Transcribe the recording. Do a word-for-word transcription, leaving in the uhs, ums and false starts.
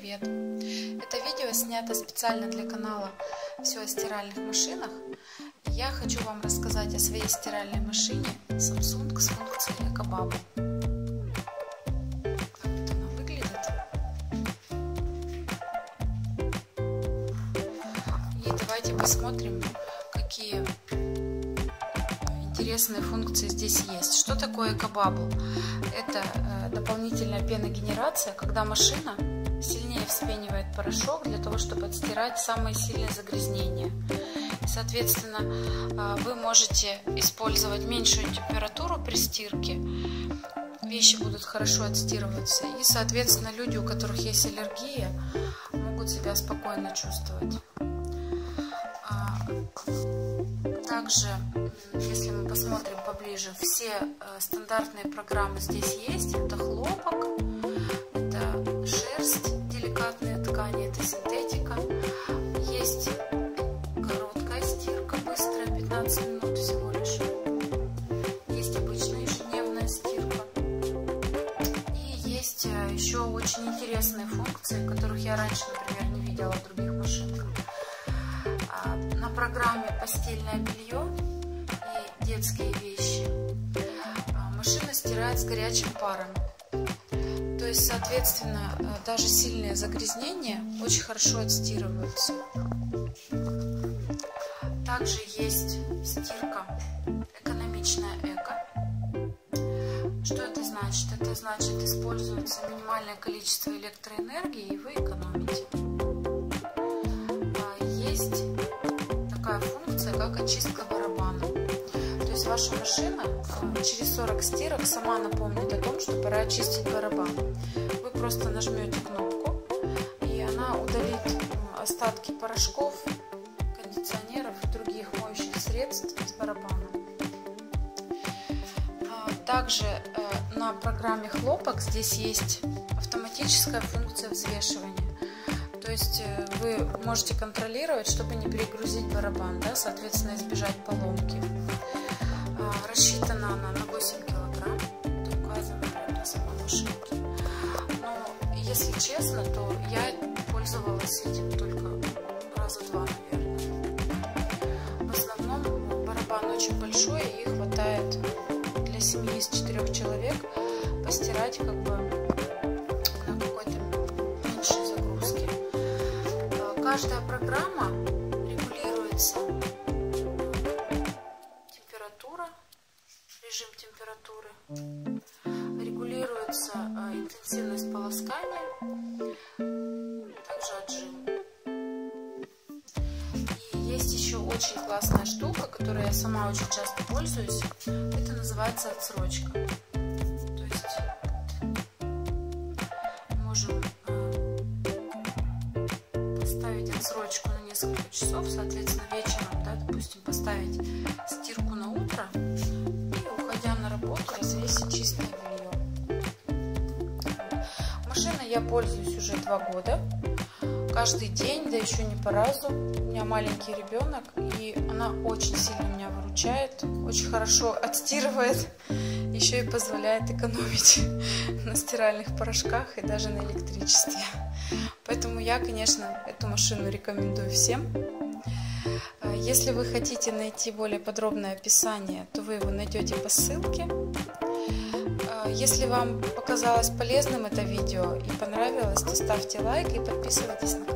привет! Это видео снято специально для канала «Все о стиральных машинах». Я хочу вам рассказать о своей стиральной машине Samsung с функцией EcoBubble. Так вот она выглядит. И давайте посмотрим, какие интересные функции здесь есть. Что такое EcoBubble? Это э, дополнительная пеногенерация, когда машина сильнее вспенивает порошок для того, чтобы отстирать самые сильные загрязнения. И, соответственно, э, вы можете использовать меньшую температуру при стирке. Вещи будут хорошо отстирываться. И, соответственно, люди, у которых есть аллергия, могут себя спокойно чувствовать. Также, если мы посмотрим поближе, все э, стандартные программы здесь есть. Это хлопок, это шерсть, деликатные ткани, это синтетика. Есть короткая стирка, быстрая, пятнадцать минут всего лишь. Есть обычная ежедневная стирка. И есть э, еще очень интересные функции, которых я раньше, например, не видела в других машинках. На программе постельное белье и детские вещи машина стирает с горячим паром. То есть, соответственно, даже сильные загрязнения очень хорошо отстирываются. Также есть стирка экономичная эко. Что это значит? Это значит, используется минимальное количество электроэнергии, и вы экономите. Есть такая функция, как очистка барабана. То есть ваша машина через сорок стирок сама напомнит о том, что пора очистить барабан. Вы просто нажмете кнопку, и она удалит остатки порошков, кондиционеров и других моющих средств из барабана. Также на программе хлопок здесь есть автоматическая функция взвешивания. То есть вы можете контролировать, чтобы не перегрузить барабан, да, соответственно, избежать поломки. А, рассчитана она на восемь килограмм, это указано на самой машинке. Но, если честно, то я пользовалась этим только раза два, наверное. В основном барабан очень большой, и хватает для семьи из четырех человек постирать как бы на какой-то меньшей загрузке. Каждая программа регулируется температура, режим температуры, регулируется интенсивность полоскания, также отжим. И есть еще очень классная штука, которой я сама очень часто пользуюсь. Это называется отсрочка. То есть можем отсрочку на несколько часов, соответственно, вечером, да, допустим, поставить стирку на утро и, уходя на работу, развесить чистое белье. Машиной я пользуюсь уже два года, каждый день, да еще не по разу. У меня маленький ребенок, и она очень сильно меня выручает, очень хорошо отстирывает, еще и позволяет экономить на стиральных порошках и даже на электричестве. Поэтому я, конечно, эту машину рекомендую всем. Если вы хотите найти более подробное описание, то вы его найдете по ссылке. Если вам показалось полезным это видео и понравилось, то ставьте лайк и подписывайтесь на канал.